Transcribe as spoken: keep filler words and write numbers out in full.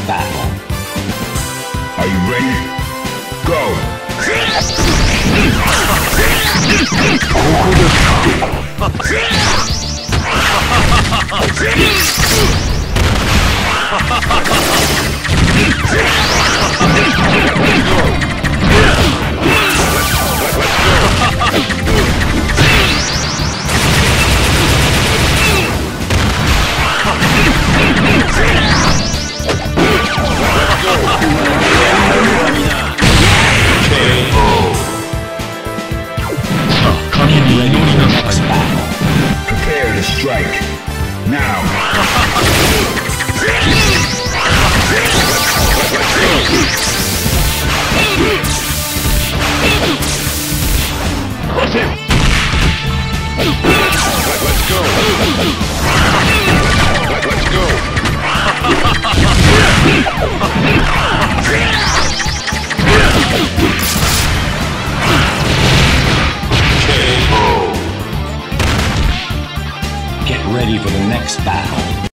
battle. Are you ready? Go! Ready for the next battle. Prepare to strike. Now! Crush him! Let's go! Let's go! Get ready for the next battle.